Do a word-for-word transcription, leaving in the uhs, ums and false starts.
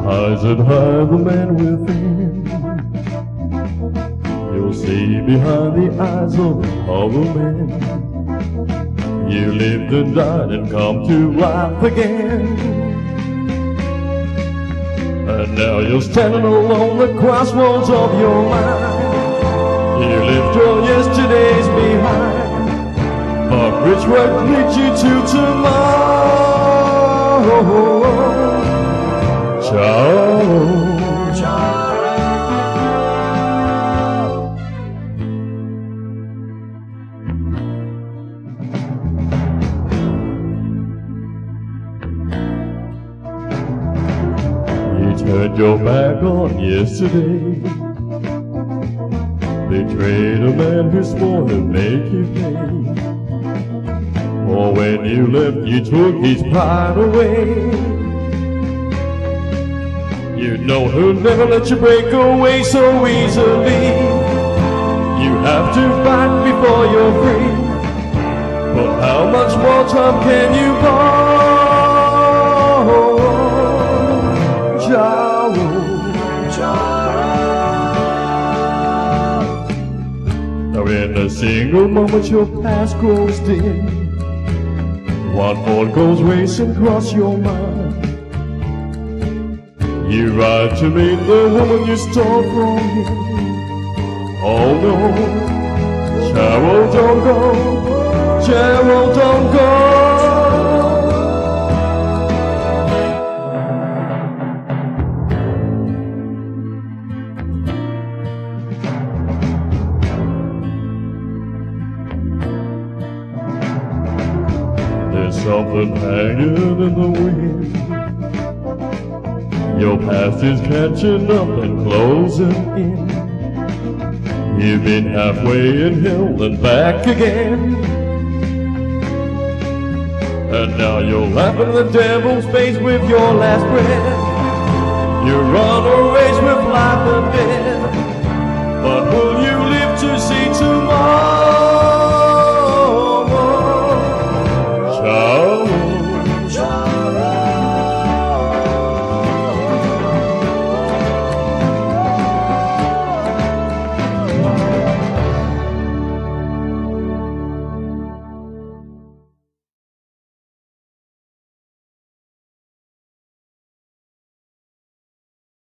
Eyes that hide the man within. You'll see behind the eyes of other men. You lived and died and come to life again. And now you're standing alone at the crossroads of your mind. You left your yesterdays behind, but which way leads you to tomorrow? Charro, charro. You turned your back on yesterday, betrayed a man who swore to make you pay. For when you left, you took his pride away. You know he'll never let you break away so easily. You have to fight before you're free. But how much more time can you borrow? Charro, charro. Now in a single moment your past grows dim. One thought goes racing across your mind. You ride to meet the woman you stole from him. Oh no, Charro, don't go, Charro, don't go. There's something hanging in the wind. Your past is catching up and closing in. You've been halfway in hell and back again. And now you're laughing at the devil's face with your last breath. You run a race with life and death, but will you